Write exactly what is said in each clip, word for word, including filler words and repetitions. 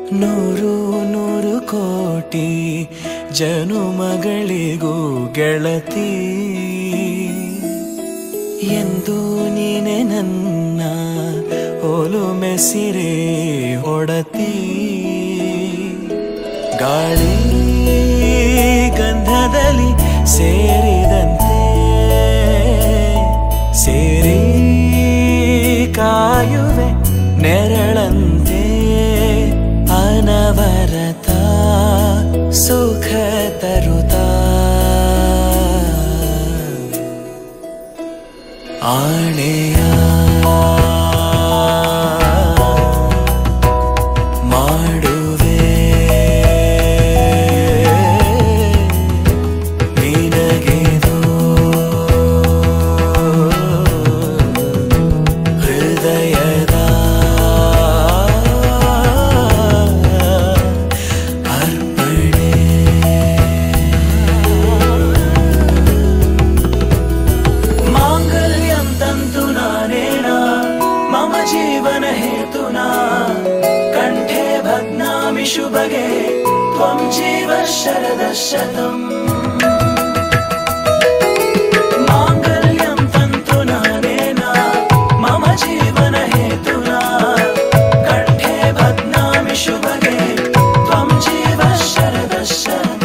ನೂರು ನೂರು ಕೋಟಿ ಜನುಮಗಳಿಗೂ ಗೆಳತಿ ಎಂದು ನೀನೆ ನನ್ನ ಒಲುಮೆ ಸಿರೆ ಒಡತಿ ಗಾಳಿ ಗಂಧದಲ್ಲಿ ಸೇರಿದಂತೆ ಸೇರಿ ಕಾಯುವೆ ನೆರಳಂತೆ ಅನವರತ ಸುಖ ತರುತ್ತಾ ಆಣೆಯ शुभगे त्वं जीव शरदशतम् मांगल्यं तन्तुना नेना मम जीवन हेतुना कंठे बध्नामि शुभगे त्वं जीव शरदशतम्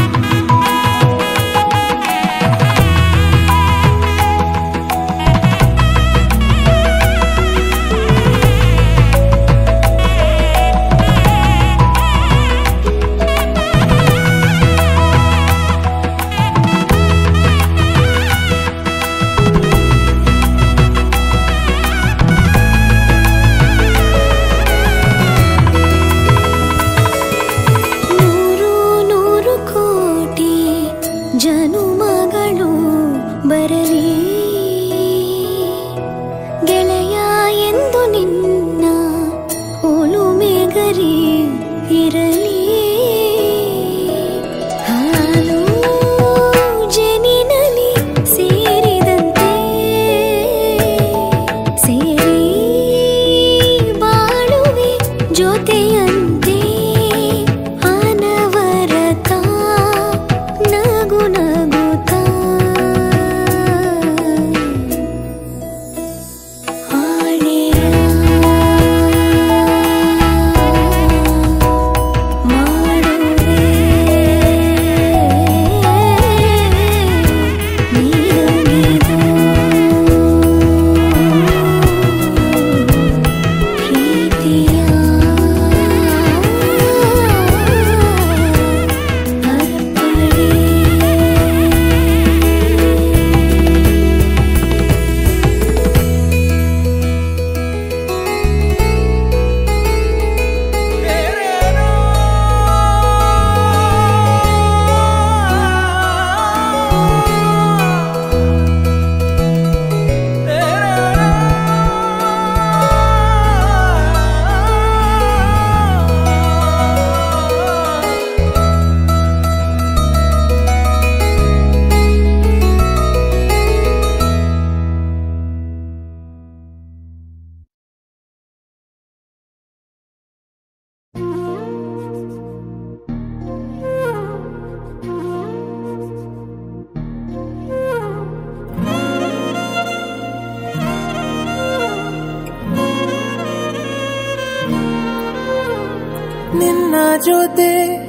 ನಿನ್ನ ಜೊತೆ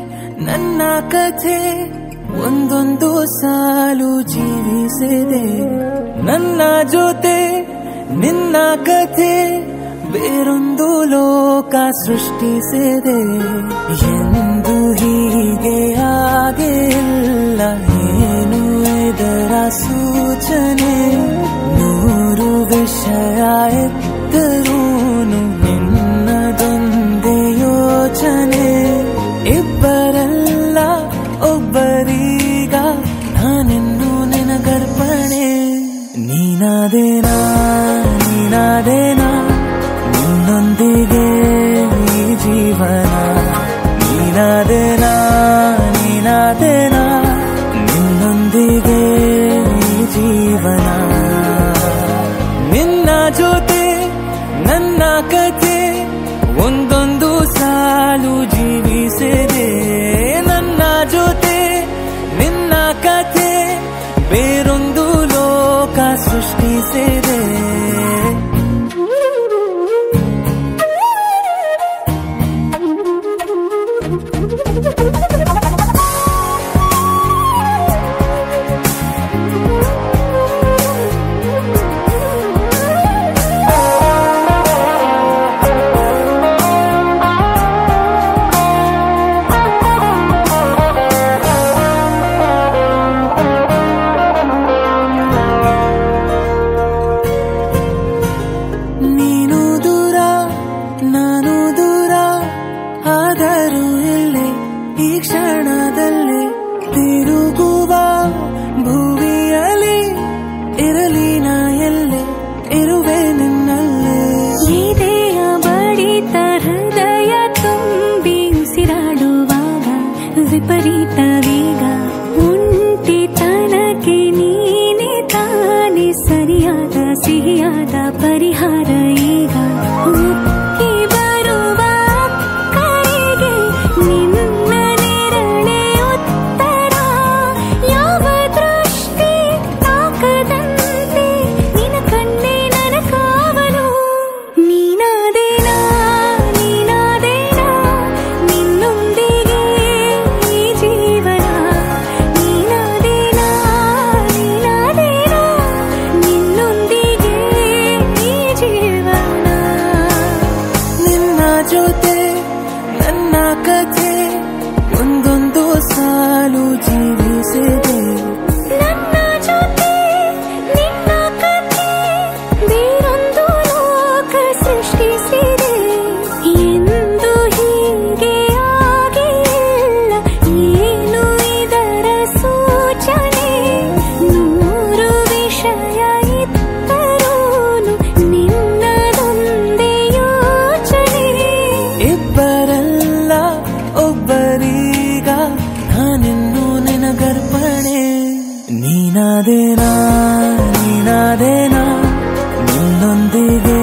ನನ್ನ ಕಥೆ ಒಂದೊಂದು ಸಾಲು ಜೀವಿಸಿದೆ ನನ್ನ ಜೊತೆ ನಿನ್ನ ಕಥೆ ಬೇರೊಂದು ಲೋಕ ಸೃಷ್ಟಿಸಿದೆ ಎಂದು ಹೀಗೆ ಆಗಿಲ್ಲ ಏನು ಇದರ ಸೂಚನೆ ನೂರು ವಿಷಯ ಎತ್ತರೂನು ನಿನ್ನದೊಂದೇ ಯೋಚನೆ ಇಬ್ಬರಲ್ಲ ಒಬ್ಬರೀಗ ನಾನೆಂದು ನಿನಗರ್ಪಣೆ ನೀನಾದೇನಾ ನೀನಾದೇನಾ ನಿನ್ನೊಂದಿಗೆ ಈ ಜೀವನ ನೀನಾದೇನಾ ನೀನಾದೇನಾ ನಿನ್ನೊಂದಿಗೆ ಈ ಜೀವನ ನಿನ್ನ ಜೊತೆ ನನ್ನ ಕಥೆ ಒಂದೊಂದು ಸಾಲು ಸರಿಯಾದ ಪರಿಹಾರ ಈಗ ಉಕ್ಕಿ ಬರುವ ಕರೆಗೆ ನಿನ್ನ ನೆರಳೆ ಉತ್ತರ ಯಾವ ದೃಷ್ಟಿ ತಾಕದಂತೆ ನಿನ್ನ ಕಣ್ಣೆ ನನ್ನ ಕಾವಲು ನೀನಾದೇನಾ ನೀನಾದೇನಾ ನಿನ್ನೊಂದಿಗೆ ಈ ಜೀವನ ನೀನಾದೇನಾ ನೀನಾದೇನಾ ನಿನ್ನೊಂದಿಗೆ ಈ ಜೀವನ ನಿನ್ನ ಜೊತೆ ನನ್ನ ಕಥೆ ಒಂದೊಂದು ಸಾಲು ಜೀವಿಸಿದೆ ನನ್ನ ಜೊತೆ ನಿನ್ನ ಕಥೆ ಬೇರೊಂದು ಲೋಕ ಸೃಷ್ಟಿಸಿದೆ ಎಂದು ಹೀಗೆ ಆಗಿಲ್ಲ ಏನು ಇದರ ಸೂಚನೆ ನೂರು ವಿಷಯ ಇತ್ತರೂನು ನಿನ್ನದೊಂದೇ ಯೋಚನೆ ಇಬ್ಬರಲ್ಲ ಒಬ್ಬರೀಗ ನಾನಿನ್ನು ನಿನಗರ್ಪಣೆ ನೀನಾದೇನಾ ನೀನಾದೇನಾ ನಿನ್ನೊಂದಿಗೆ